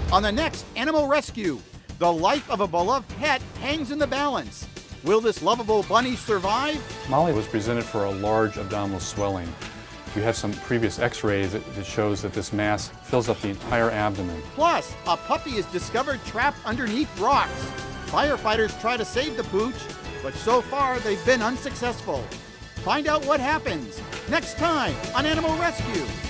On the next Animal Rescue, the life of a beloved pet hangs in the balance. Will this lovable bunny survive? Molly was presented for a large abdominal swelling. We have some previous x-rays that shows that this mass fills up the entire abdomen. Plus, a puppy is discovered trapped underneath rocks. Firefighters try to save the pooch, but so far they've been unsuccessful. Find out what happens next time on Animal Rescue.